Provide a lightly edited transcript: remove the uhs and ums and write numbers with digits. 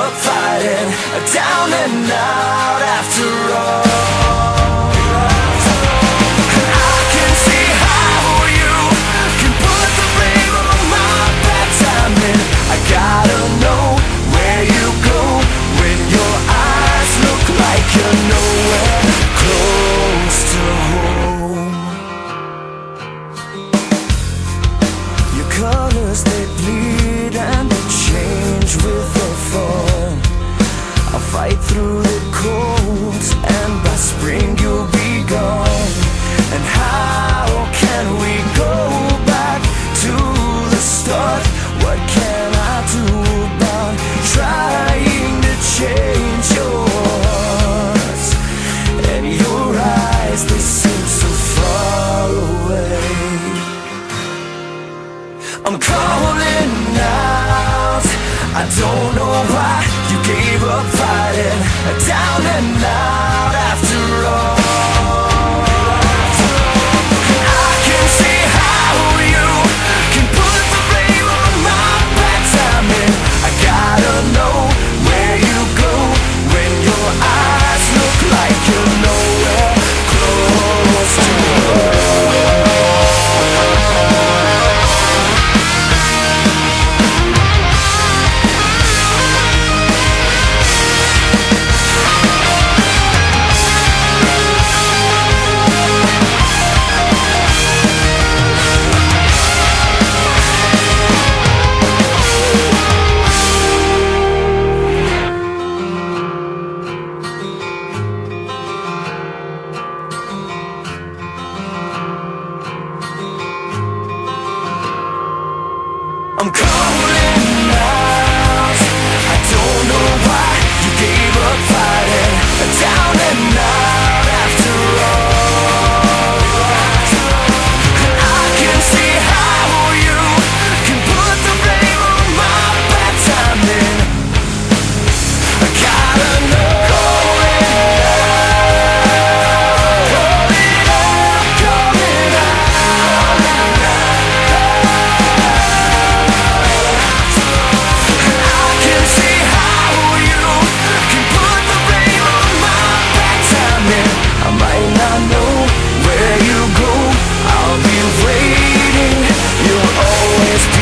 up fighting, down and out after all. I can see how you can put the blame on my bad timing. I gotta know where you go when your eyes look like you're nowhere close to home. Your colors, they bleed and they change with the fall. I'll fight through the cold, and by spring you'll be gone. And how can we go back to the start? What can I do about trying to change yours? And your eyes, they seem so far away. I'm calling out, I don't know why you gave up fighting, down and out after all. I can see how you can put the blame on my bad timing. I gotta know where you go when your eyes look like you're nowhere close to home. I'm calling out, I don't know why you gave up fighting, down and out after all. I can see how you can put the blame on my bad timing. I gotta know. You'll always